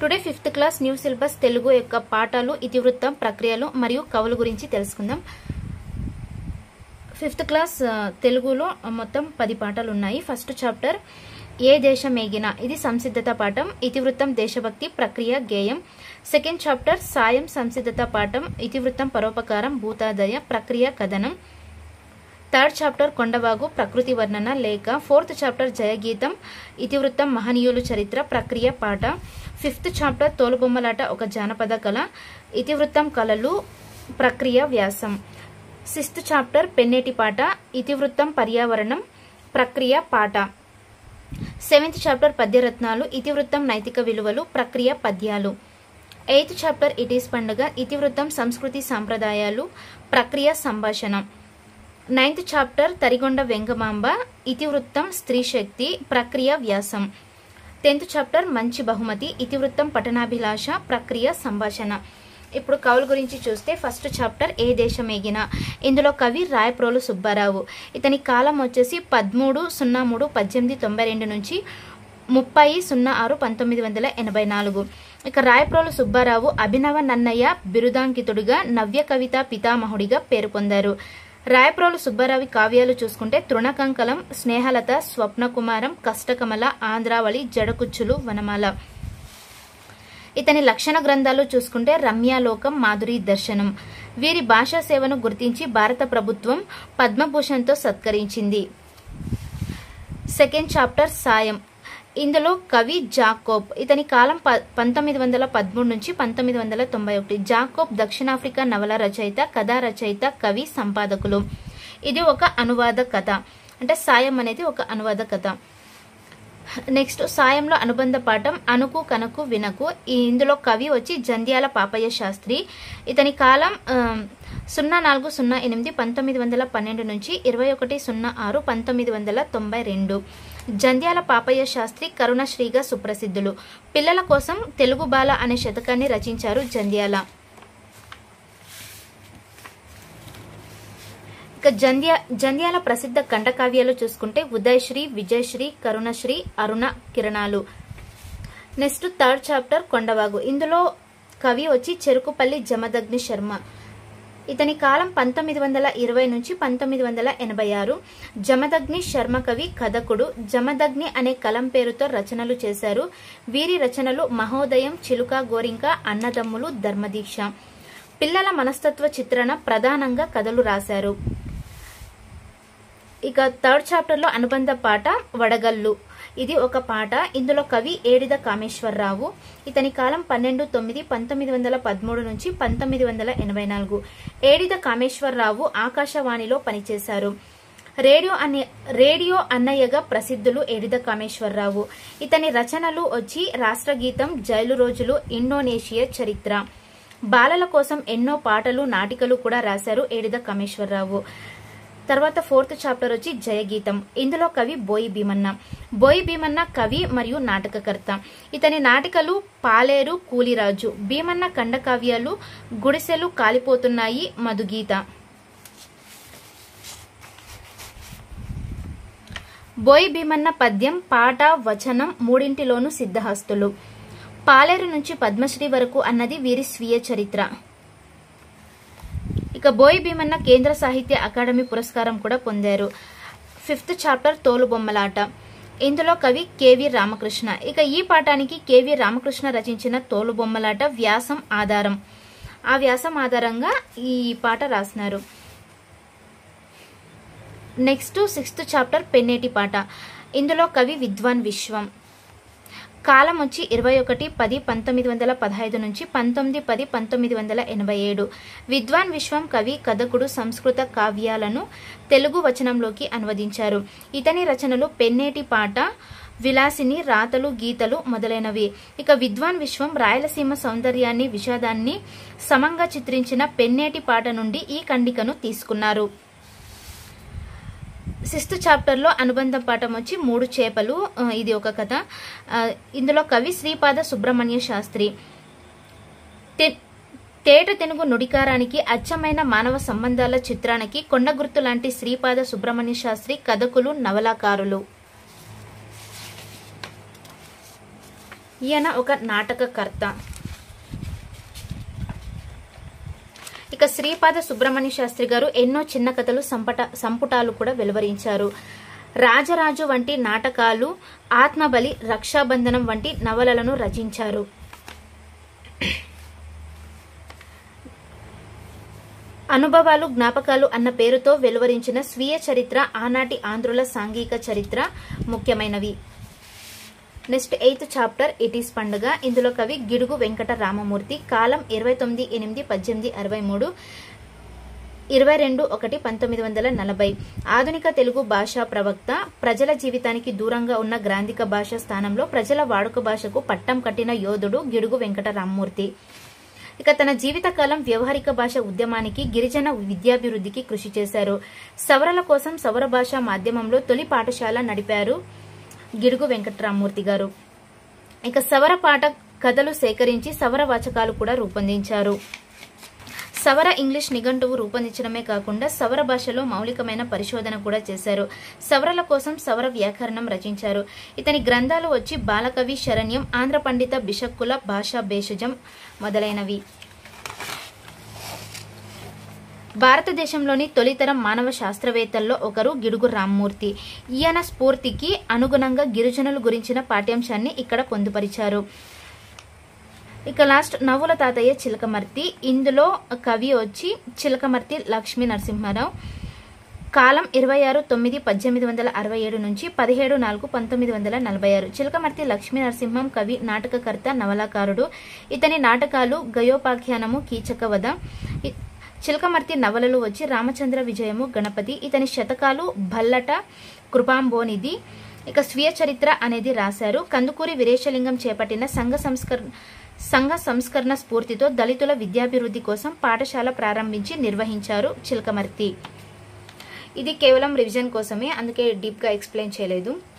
Today 5th class new syllabus Telugu యొక్క పాఠాలు, ఇతివృత్తం, ప్రక్రియలు మరియు కవుల గురించి తెలుసుకుందాం. 5th క్లాస్ తెలుగులో మొత్తం 10 పాఠాలు ఉన్నాయి. ఫస్ట్ చాప్టర్ ఏ దేశమేగిన, ఇది సంసిద్ధత పాఠం. ఇతివృత్తం దేశభక్తి, ప్రక్రియ గేయం. సెకండ్ చాప్టర్ సాయం సంసిద్ధత పాఠం. ఇతివృత్తం పరోపకారం, భూతాదయ, ప్రక్రియ కథనం. థర్డ్ చాప్టర్ కొండవాగు, ప్రకృతి వర్ణన లేఖ. ఫోర్త్ చాప్టర్ జయగీతం, ఇతివృత్తం మహనీయులు చరిత్ర, ప్రక్రియ పాట. ఫిఫ్త్ చాప్టర్ తోలుబొమ్మలాట, ఒక జానపద కళ. ఇతివృత్తం కళలు, ప్రక్రియ వ్యాసం. సిక్స్త్ చాప్టర్ పెన్నేటి పాట, ఇతివృత్తం పర్యావరణం, ప్రక్రియ పాట. సెవెంత్ చాప్టర్ పద్యరత్నాలు, ఇతివృత్తం నైతిక విలువలు, ప్రక్రియ పద్యాలు. ఎయిత్ చాప్టర్ ఇటీస్ పండుగ, ఇతివృత్తం సంస్కృతి సాంప్రదాయాలు, ప్రక్రియ సంభాషణ. నైన్త్ చాప్టర్ తరిగొండ వెంగమాంబ, ఇతివృత్తం స్త్రీ శక్తి, ప్రక్రియ వ్యాసం. 10th చాప్టర్ మంచి బహుమతి, ఇతివృత్తం పఠనాభిలాష, ప్రక్రియ సంభాషణ. ఇప్పుడు కవుల గురించి చూస్తే ఫస్ట్ చాప్టర్ ఏ దేశమేగిన. ఇందులో కవి రాయప్రోలు సుబ్బారావు. ఇతని కాలం వచ్చేసి 13/03/1892 నుంచి 30/06/1984. ఇక రాయప్రోలు సుబ్బారావు అభినవ నన్నయ్య బిరుదాంకితుడిగా, నవ్య కవిత పితామహుడిగా పేరు పొందారు. రాయప్రోలు సుబ్బారావు కావ్యాలు చూసుకుంటే తృణకంకలం, స్నేహలత, స్వప్నకుమారం, కష్టకమల, ఆంధ్రావళి, జడకుచ్చులు, వనమాల. ఇతని లక్షణ గ్రంథాలు చూసుకుంటే రమ్యాలోకం, మాధురి దర్శనం. వీరి భాషా సేవను గుర్తించి భారత ప్రభుత్వం పద్మభూషణ్తో సత్కరించింది. సెకండ్ చాప్టర్ సాయం. ఇందులో కవి జాకోబ్. ఇతని కాలం 1913 నుంచి 1991. జాకోబ్ దక్షిణాఫ్రికా నవల రచయిత, కథా రచయిత, కవి, సంపాదకులు. ఇది ఒక అనువాద కథ, అంటే సాయం అనేది ఒక అనువాద కథ. నెక్స్ట్ సాయంలో అనుబంధ పాఠం అనుకు కనకు వినకు. ఇందులో కవి వచ్చి జంధ్యాల పాపయ్య శాస్త్రి. ఇతని కాలం 04/08/1912 నుంచి 21/06/1992. జంధ్యాల పాపయ్య శాస్త్రి కరుణశ్రీగా సుప్రసిద్ధులు. పిల్లల కోసం తెలుగు బాల అనే శతకాన్ని రచించారు జంధ్యాల. ఇక జంధ్యాల ప్రసిద్ధ ఖండకావ్యాలు చూసుకుంటే ఉదయశ్రీ, విజయశ్రీ, కరుణశ్రీ, అరుణ కిరణాలు. నెక్స్ట్ థర్డ్ చాప్టర్ కొండవాగు. ఇందులో కవి వచ్చి చెరుకుపల్లి జమదగ్ని శర్మ. ఇతని కాలం 1920 నుంచి 1986. జమదగ్ని శర్మ కవి, కథకుడు. జమదగ్ని అనే కలం పేరుతో రచనలు చేశారు. వీరి రచనలు మహోదయం, చిలుక గోరింక, అన్నదమ్ములు, ధర్మదీక్ష. పిల్లల మనస్తత్వ చిత్రణ ప్రధానంగా కథలు రాశారు. ఇక థర్డ్ చాప్టర్ లో అనుబంధ పాట వడగల్లు. ఇది ఒక పాట. ఇందులో కవి ఏడిద కామేశ్వరరావు. ఇతని కాలం 12/9/1913 నుంచి 1984. ఏడిద కామేశ్వరరావు ఆకాశవాణిలో పనిచేశారు. రేడియో అన్నయ్యగా ప్రసిద్ధులు ఏడిద కామేశ్వరరావు. ఇతని రచనలు వచ్చి రాష్ట్రగీతం, జైలు రోజులు, ఇండోనేషియా చరిత్ర. బాలల కోసం ఎన్నో పాటలు, నాటికలు కూడా రాశారు ఏడిద కామేశ్వరరావు. తర్వాత ఫోర్త్ చాప్టర్ వచ్చి జయగీతం. ఇందులో కవి బోయి భీమన్న. బోయి భీమన్న కవి మరియు నాటకకర్త. ఇతని నాటికలు పాలేరు, కూలిరాజు. భీమన్న ఖండకావ్యాలు గుడిసెలు కాలిపోతున్నాయి, మధుగీత. బోయి భీమన్న పద్యం, పాట, వచనం మూడింటిలోనూ సిద్ధహస్తులు. పాలేరు నుంచి పద్మశ్రీ వరకు అన్నది వీరి స్వీయ చరిత్ర. ఇక బోయి భీమన్న కేంద్ర సాహిత్య అకాడమీ పురస్కారం కూడా పొందారు. 5th chapter తోలుబొమ్మలాట. ఇందులో కవి కెవి రామకృష్ణ. ఇక ఈ పాఠానికి కెవి రామకృష్ణ రచించిన తోలుబొమ్మలాట వ్యాసం ఆధారం. ఆ వ్యాసం ఆధారంగా ఈ పాట రాసినారు. నెక్స్ట్ 6th చాప్టర్ పెన్నేటి పాట. ఇందులో కవి విద్వాన్ విశ్వం. కాలం వచ్చి 21/10/1915 నుంచి 19/10/1987. విద్వాన్ విశ్వం కవి, కథకుడు. సంస్కృత కావ్యాలను తెలుగు వచనంలోకి అనువదించారు. ఇతని రచనలు పెన్నేటి పాట, విలాసిని, రాతలు, గీతలు మొదలైనవి. ఇక విద్వాన్ విశ్వం రాయలసీమ సౌందర్యాన్ని, విషాదాన్ని సమంగా చిత్రించిన పెన్నేటి పాట నుండి ఈ ఖండికను తీసుకున్నారు. 6th చాప్టర్ లో అనుబంధ పాఠం వచ్చి మూడు చేపలు. ఇది ఒక కథ. ఇందులో కవి శ్రీపాద సుబ్రహ్మణ్య శాస్త్రి. తేట తెనుగు నుడికారానికి, అచ్చమైన మానవ సంబంధాల చిత్రానికి కొండగుర్తు లాంటి శ్రీపాద సుబ్రహ్మణ్య శాస్త్రి కథకులు, నవలాకారులు. ఈయన ఒక నాటకకర్త. ఇక శ్రీపాద సుబ్రహ్మణ్య శాస్త్రి గారు ఎన్నో చిన్న కథలు సంపుటాలు కూడా వెలువరించారు. రాజరాజు వంటి నాటకాలు, ఆత్మబలి, రక్షాబంధనం వంటి నవలలను రచించారు. అనుభవాలు జ్ఞాపకాలు అన్న పేరుతో వెలువరించిన స్వీయ చరిత్ర ఆనాటి ఆంధ్రుల సాంఘిక చరిత్ర ముఖ్యమైనవి. Next 8th chapter it is పండుగ. ఇందులో కవి గిడుగు వెంకట రామమూర్తి. కాలం 29/8/1863, 22/1/1940. ఆధునిక తెలుగు భాషా ప్రవక్త. ప్రజల జీవితానికి దూరంగా ఉన్న గ్రాంధిక భాష స్థానంలో ప్రజల వాడుక భాషకు పట్టం కట్టిన యోధుడు గిడుగు వెంకట రామమూర్తి. ఇక తన జీవితకాలం వ్యవహారిక భాష ఉద్యమానికి, గిరిజన విద్యాభివృద్ధికి కృషి చేశారు. సవరల కోసం సవర భాషా మాధ్యమంలో తొలి పాఠశాల నడిపారు గిడుగు వెంకటరామమూర్తి గారు. ఇక సవర పాట కథలు సేకరించి సవర వాచకాలు కూడా రూపొందించారు. సవర ఇంగ్లీష్ నిఘంటువు రూపొందించడమే కాకుండా సవర భాషలో మౌలికమైన పరిశోధన కూడా చేశారు. సవరల కోసం సవర వ్యాకరణం రచించారు. ఇతని గ్రంథాలు వచ్చి బాలకవి శరణ్యం, ఆంధ్ర పండిత బిషక్కుల భాషా భేషజం మొదలైనవి. భారతదేశంలోని తొలితరం మానవ శాస్త్రవేత్తల్లో ఒకరు గిడుగు రామమూర్తి. ఈయన స్ఫూర్తికి అనుగుణంగా గిరిజనుల గురించిన పాఠ్యాంశాన్ని ఇక్కడ పొందుపరిచారు. ఇక లాస్ట్ నవ్వుల తాతయ్య చిలకమర్తి. ఇందులో కవి వచ్చి చిలకమర్తి లక్ష్మీ నరసింహారావు. కాలం 26/9/1867 నుంచి 17/4/1946. చిలకమర్తి లక్ష్మీ నరసింహం కవి, నాటకకర్త, నవలాకారుడు. ఇతని నాటకాలు గయోపాఖ్యానము, కీచకవధ. చిలకమర్తి నవలలు వచ్చి రామచంద్ర విజయము, గణపతి. ఇతని శతకాలు భల్లట, కృపాంబోనిధి. ఇక స్వీయ చరిత్ర అనేది రాశారు. కందుకూరి వీరేశలింగం చేపట్టిన సంఘ సంస్కరణ స్ఫూర్తితో దళితుల విద్యాభివృద్ధి కోసం పాఠశాల ప్రారంభించి నిర్వహించారు చిలకమర్తి. ఇది కేవలం రివిజన్ కోసమే, అందుకే డీప్ గా ఎక్స్ప్లెయిన్ చేయలేదు.